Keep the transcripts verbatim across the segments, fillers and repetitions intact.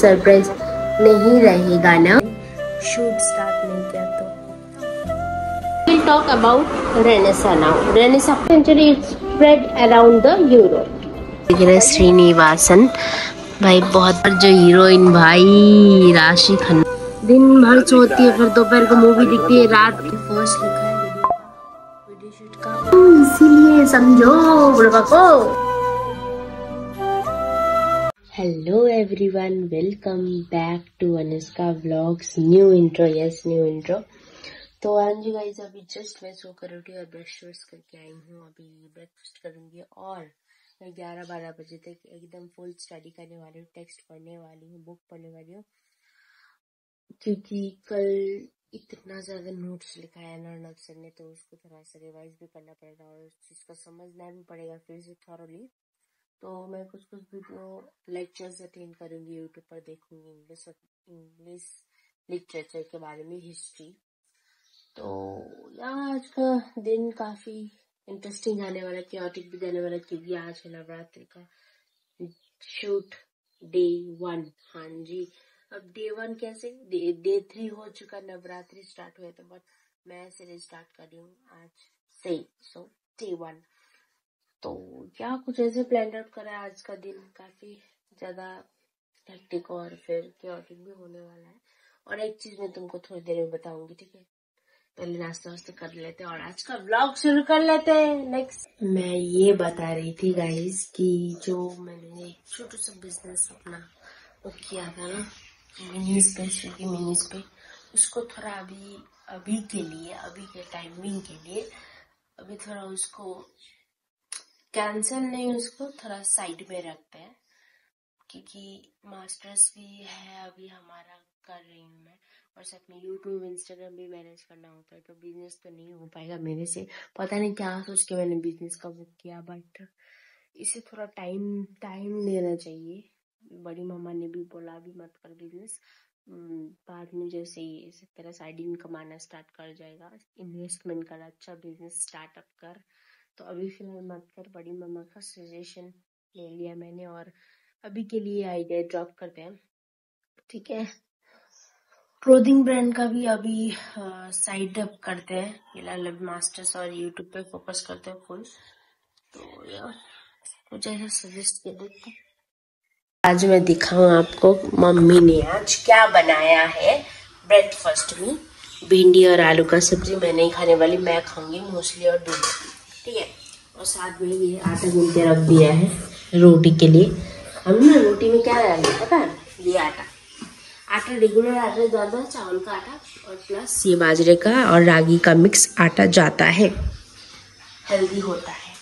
Surprise नहीं रहेगा ना। शूट स्टार्ट नहीं किया तो we'll talk about Renaissance now. Renaissance century spread around the Europe. Srinivasan भाई बहुत, जो हीरोइन भाई राशि खन्ना दिन भर सोती है, फिर दोपहर को मूवी दिखती है, रात को फर्स्ट लिखा है वीडियो शूट का, इसीलिए समझो बुढ़वा को। Hello everyone, welcome back to Anushka vlogs. New intro, yes new intro. तो हाँ जी गाइस, अभी जस्ट मैं सो कर उठी और ब्रश व्रश करके आई हूँ। अभी ब्रेकफास्ट करूंगी और मैं ग्यारह बारह बजे तक एकदम फुल स्टडी करने वाली हूँ, टेक्स्ट पढ़ने वाली हूँ, बुक पढ़ने वाली हूँ, क्योंकि कल इतना ज्यादा नोट्स लिखा है ना सर ने, तो उसको थोड़ा सा रिवाइज भी करना पड़ेगा और उस चीज को समझना भी पड़ेगा फिर से थॉरली। तो मैं कुछ कुछ वीडियो लेक्चर्स अटेंड करूंगी, यूट्यूब पर देखूंगी इंग्लिश इंग्लिश लिटरेचर के बारे में, हिस्ट्री। तो यार आज का दिन काफी इंटरेस्टिंग आने वाला, क्योटिक भी जाने वाला, क्योंकि आज है नवरात्रि का शूट डे वन। हाँ जी, अब डे वन कैसे, डे डे थ्री हो चुका, नवरात्रि स्टार्ट हुए तो बट मैं सीरीज स्टार्ट कर रही हूँ आज से, सो डे वन। तो क्या कुछ ऐसे प्लान आउट करा है। आज का दिन काफी ज्यादा हेक्टिक और फिर क्योटिक भी होने वाला है। और एक चीज मैं तुमको थोड़ी देर में बताऊंगी, ठीक है? पहले नाश्ता वास्ता कर लेते हैं और आज का व्लॉग शुरू कर लेते हैं। नेक्स्ट मैं ये बता रही थी गाइस कि जो मैंने एक छोटा सा बिजनेस अपना वो किया था ना, मिनीज पे, स्विगी मिनीज पे, उसको थोड़ा अभी अभी के लिए, अभी के टाइमिंग के लिए अभी थोड़ा उसको कैंसिल नहीं, उसको थोड़ा साइड में रखते हैं, क्योंकि मास्टर्स भी है अभी हमारा, कर रही हूँ मैं, और साथ में यूट्यूब इंस्टाग्राम भी मैनेज करना होता है, तो बिजनेस तो नहीं हो पाएगा मेरे से। पता नहीं क्या सोच के मैंने बिजनेस का बुक किया, बट इसे थोड़ा टाइम टाइम देना चाहिए। बड़ी मामा ने भी बोला अभी मत कर बिजनेस, बाद में जैसे ही तेरा साइड इनकम आना स्टार्ट कर जाएगा, इन्वेस्टमेंट कर, अच्छा बिजनेस स्टार्टअप कर, तो अभी फिलहाल मत कर। बड़ी मामा का सजेशन ले लिया मैंने और अभी के लिए आइडिया ड्रॉप करते हैं, ठीक है? क्लोथिंग ब्रांड का भी अभी साइड अप करते हैं, फिलहाल मास्टर्स और यूट्यूब पे फोकस करते हैं फुल। तो यार कुछ ऐसा सजेस्ट कर देते। आज मैं दिखाऊं आपको मम्मी ने आज क्या बनाया है ब्रेकफास्ट में। भिंडी और आलू का सब्जी मैं नहीं खाने वाली, मैं खाऊंगी मूसली और दूध, ठीक है? और साथ में ये आटा गूंथ के रख दिया है रोटी के लिए। हम ना रोटी में क्या डालेंगे पता है? ये आटा आटा रेगुलर आटा ज्यादा, चावल का आटा और प्लस ये बाजरे का और रागी का मिक्स आटा जाता है, हेल्दी होता है।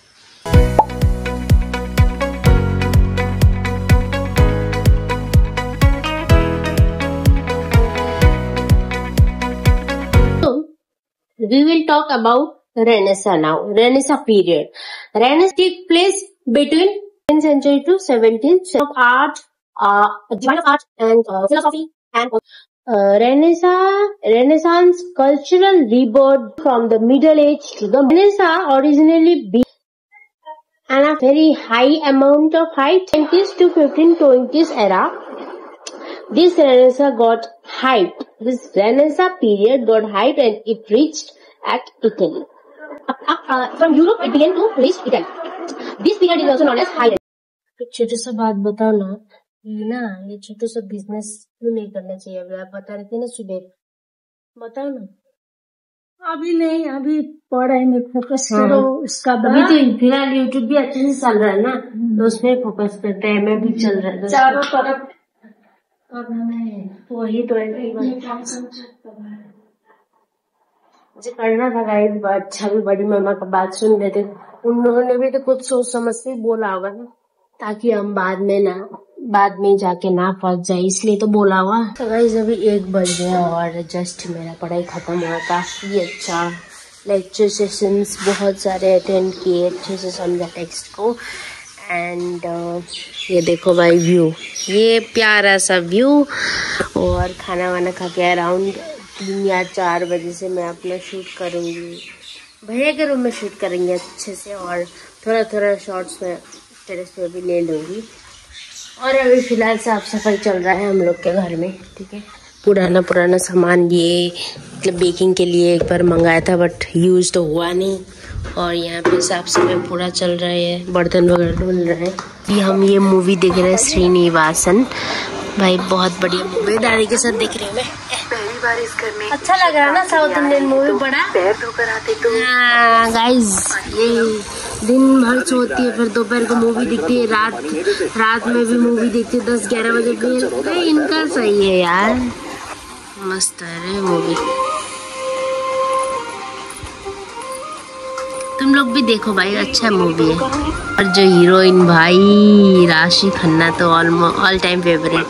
So we will talk about Renaissance now. Renaissance period. Renaissance take place between tenth century to seventeenth century of art, uh, design of art and uh, philosophy and uh, Renaissance, Renaissance cultural rebirth from the Middle Age to the Renaissance originally be and a very high amount of high twenties to fifteen twenties era. This Renaissance got hyped. This Renaissance period got hyped and it reached at Italy. Uh, uh, from Europe, it began to reach Italy. This period is also known as high. छोटा सा बात बताओ ना, ये ना ये छोटा सा बिजनेस क्यों नहीं करना चाहिए? अभी आप बता रहे थे ना सुबह, बताओ ना। अभी नहीं, अभी पढ़ाई में फोकस करो। उसका अभी तो फिलहाल यूट्यूब भी अच्छे से चल रहा है ना, तो उसमें फोकस करते हैं। मैं भी चल रहा है चारों तरफ, वही तो है मुझे करना था गाइस। अच्छा भी बड़ी मामा का बात सुन रहे थे, उन्होंने भी तो कुछ सोच समझ से बोला होगा ना, ताकि हम बाद में ना बाद में जाके ना फंस जाए, इसलिए तो बोला हुआ। तो गाइस अभी एक बज गया और जस्ट मेरा पढ़ाई खत्म हुआ। काफी अच्छा लेक्चर सेशंस बहुत सारे अटेंड किए, अच्छे से समझा टेक्स्ट को। एंड uh, ये देखो भाई व्यू, ये प्यारा सा व्यू। और खाना वाना खा के अराउंड तीन या चार बजे से मैं अपना शूट करूँगी, भैया के रूम में शूट करेंगे अच्छे से, और थोड़ा थोड़ा शॉर्ट्स में टेरेस पे भी ले लूँगी। और अभी फिलहाल साफ सफाई चल रहा है हम लोग के घर में, ठीक है। पुराना पुराना सामान ये मतलब बेकिंग के लिए एक बार मंगाया था बट यूज तो हुआ नहीं, और यहाँ पे साफ सफाई पूरा चल रहा है, बर्तन वगैरह धुल रहे हैं। ये हम ये मूवी देख रहे हैं श्रीनिवासन, भाई बहुत बढ़िया मूवी, दादी के साथ देख रही हूँ मैं। पहली बार इस घर में अच्छा लग रहा है ना साउथ इंडियन मूवी, बड़ा पैर धोकर आते तो गाइस। ये दिन भर सोती है, फिर दोपहर को मूवी दिखती है, रात रात में भी मूवी देखती है, दस ग्यारह बजे भी। इनका सही है यार, मस्त है रे मूवी। तुम लोग भी देखो भाई, अच्छा मूवी है। और जो हीरोइन भाई राशि खन्ना तो ऑलमोस्ट ऑल टाइम फेवरेट।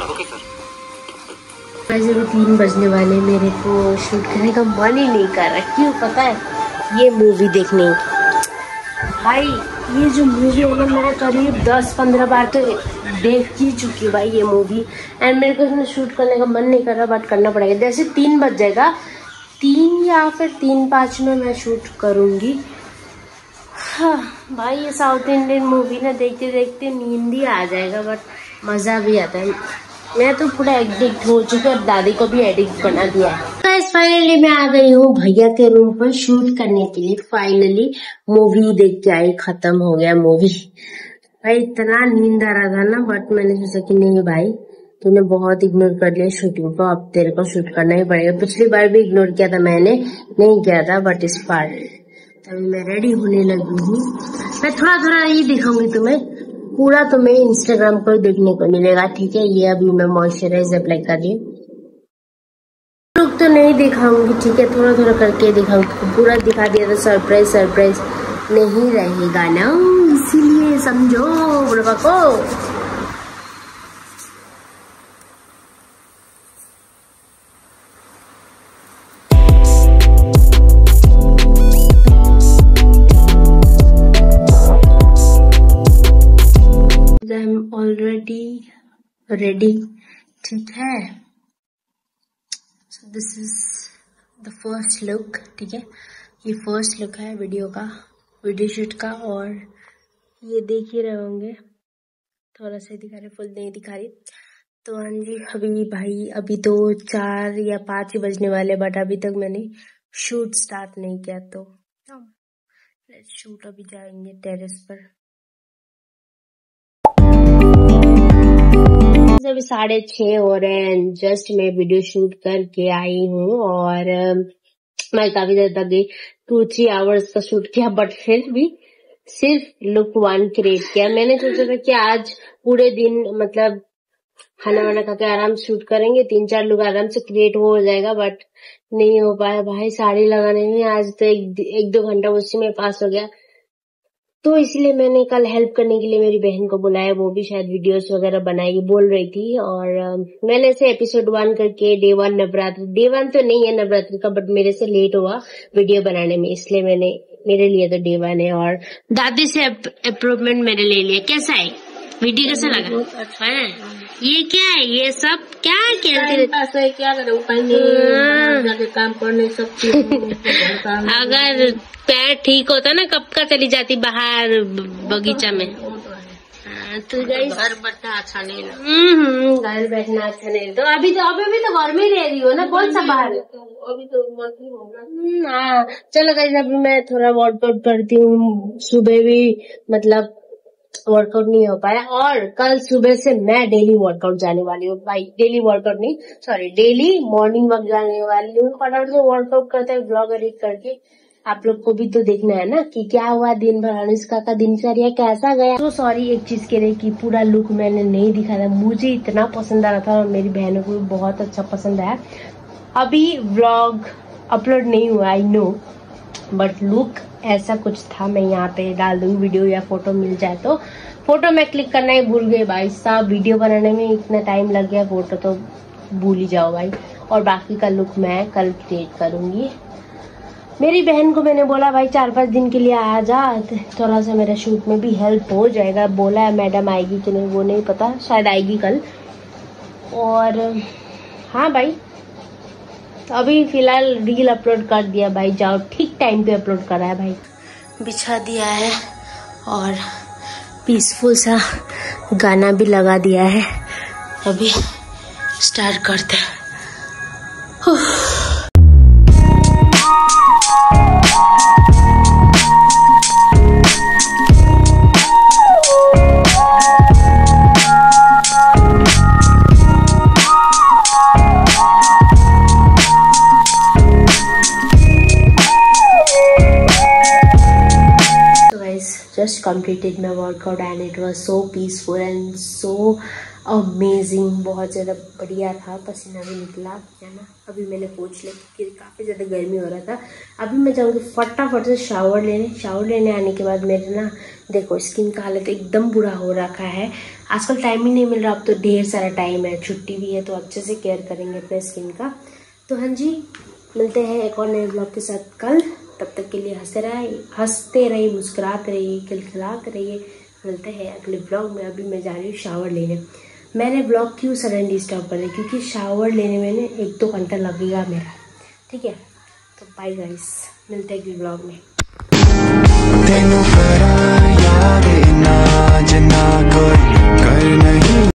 वैसे भी तीन बजने वाले, मेरे को शूट करने का मन ही नहीं कर रहा, क्यों पता है, ये मूवी देखने भाई, ये जो मूवी है मैं करीब दस पंद्रह बार तो देख ही चुकी हूँ भाई ये मूवी, एंड मेरे को इसमें शूट करने का मन नहीं कर रहा, बट करना पड़ेगा। जैसे तीन बज जाएगा, तीन या फिर तीन पाँच में मैं शूट करूँगी। हाँ भाई, ये साउथ इंडियन मूवी ना देखते देखते नींद ही आ जाएगा, बट मज़ा भी आता है। मैं तो पूरा एडिक्ट हो चुकी हूँ और दादी को भी एडिक्ट बना दिया है। गाइस फाइनली मैं आ गई हूँ भैया के रूम पर शूट करने के लिए। फाइनली मूवी देख के आई, खत्म हो गया मूवी। भाई इतना नींद आ रहा था ना, बट मैंने सोचा कि नहीं भाई, तूने बहुत इग्नोर कर लिया शूटिंग को, अब तेरे को शूट करना ही पड़ेगा। पिछली बार भी इग्नोर किया था मैंने, नहीं किया था, बट इस बार तभी मैं रेडी होने लगी हूँ। मैं थोड़ा थोड़ा ये दिखाऊंगी तुम्हें, पूरा तुम्हें इंस्टाग्राम पर देखने को मिलेगा, ठीक है। ये अभी मैं मॉइस्चराइज अप्लाई कर रही हूँ, लोग तो नहीं दिखाऊंगी, ठीक है, थोड़ा थोड़ा करके दिखाऊंगी। पूरा दिखा दिया तो सरप्राइज सरप्राइज नहीं रहेगा ना, इसीलिए समझो बुढ़वा को। आई एम ऑलरेडी रेडी, ठीक है। So this is the first look, ठीक है। ये फर्स्ट लुक है वीडियो का, वीडियो शूट का, और ये देख ही रहे होंगे, थोड़ा सा दिखा रहे, फुल नहीं दिखा रही। तो हाँ जी, अभी भाई अभी तो चार या पाँच ही बजने वाले, बट अभी तक मैंने शूट स्टार्ट नहीं किया, तो लेट्स शूट। अभी जाएंगे टेरेस पर। अभी साढ़े छह हो रहे हैं, जस्ट मैं वीडियो शूट करके आई हूँ, और मैं काफी देर तक गई, टू थ्री आवर्स का शूट किया, बट फिर भी सिर्फ लुक वन क्रिएट किया। मैंने सोचा था कि आज पूरे दिन मतलब खाना वाना खा के आराम से शूट करेंगे, तीन चार लुक आराम से क्रिएट हो जाएगा, बट नहीं हो पाया भाई। साड़ी लगाने में आज तो एक, एक दो घंटा उसी में पास हो गया, तो इसलिए मैंने कल हेल्प करने के लिए मेरी बहन को बुलाया, वो भी शायद वीडियोस वगैरह बनाएगी बोल रही थी। और uh, मैंने ऐसे एपिसोड वन करके day one Navratri, day one तो नहीं है नवरात्रि का, बट मेरे से लेट हुआ वीडियो बनाने में, इसलिए मैंने मेरे लिए तो डे वन है। और दादी से अप्रूवमेंट मैंने ले लिया। कैसा है वीडियो, कैसा लगा? अच्छा है। ये क्या है, ये सब क्या खेलते ऐसा क्या करे, काम करने सब अगर पैर ठीक होता ना, कब का चली जाती बाहर बगीचा में। तो घर बैठना अच्छा नहीं लगता। हम्म घर बैठना अच्छा नहीं, तो अभी तो अभी भी तो घर में रह रही हो ना, कौन सा बाहर? अभी तो मंथली होगा। हाँ चलो गाइस, अभी मैं थोड़ा वर्कआउट करती हूँ। सुबह भी मतलब वर्कआउट नहीं हो पाया, और कल सुबह से मैं डेली वर्कआउट जाने वाली हूँ भाई। डेली वर्कआउट नहीं, सॉरी डेली मॉर्निंग वॉक जाने वाली हूँ। फटाफट से वर्कआउट करते हैं, ब्लॉग एडिट करके आप लोग को भी तो देखना है ना कि क्या हुआ दिन भर, अनुष्का का दिनचर्या कैसा गया। तो सॉरी एक चीज के लिए कि पूरा लुक मैंने नहीं दिखाया, मुझे इतना पसंद आ रहा था और मेरी बहनों को भी बहुत अच्छा पसंद आया। अभी व्लॉग अपलोड नहीं हुआ, आई नो, बट लुक ऐसा कुछ था। मैं यहाँ पे डाल दूंगी वीडियो या फोटो मिल जाए तो। फोटो मैं क्लिक करना ही भूल गई भाई साहब, वीडियो बनाने में इतना टाइम लग गया, फोटो तो भूल ही जाओ भाई। और बाकी का लुक मैं कल क्रिएट करूंगी। मेरी बहन को मैंने बोला भाई चार पांच दिन के लिए आ जा, थोड़ा सा मेरा शूट में भी हेल्प हो जाएगा। बोला है मैडम आएगी कि नहीं वो नहीं पता, शायद आएगी कल। और हाँ भाई, तो अभी फिलहाल रील अपलोड कर दिया भाई, जाओ ठीक टाइम पे अपलोड करा है भाई। बिछा दिया है और पीसफुल सा गाना भी लगा दिया है। अभी स्टार्ट करते हैं। Just completed my workout and it was so peaceful and so amazing। बहुत ज़्यादा बढ़िया था, पसीना भी निकला है ना। अभी मैंने पोंछ लिया क्योंकि काफ़ी ज़्यादा गर्मी हो रहा था। अभी मैं जाऊँगी फटाफट से शावर लेने। शावर लेने आने के बाद मेरे ना देखो स्किन का हालत एकदम बुरा हो रखा है। आजकल टाइम ही नहीं मिल रहा, अब तो ढेर सारा टाइम है, छुट्टी भी है, तो अच्छे से केयर करेंगे अपने स्किन का। तो हाँ जी, मिलते हैं एक और नए ब्लॉग के साथ कल। तब तक के लिए हंसते रहिए हंसते रहिए मुस्कुराते रहिए, खिलखिलाते रहिए। मिलते हैं अगले ब्लॉग में। अभी मैं जा रही हूँ शावर लेने। मैंने ब्लॉग क्यों सडनली स्टॉप कर दिया, क्योंकि शावर लेने में एक दो घंटा लगेगा मेरा, ठीक है। तो बाय गाइस, मिलते हैं अगले ब्लॉग में।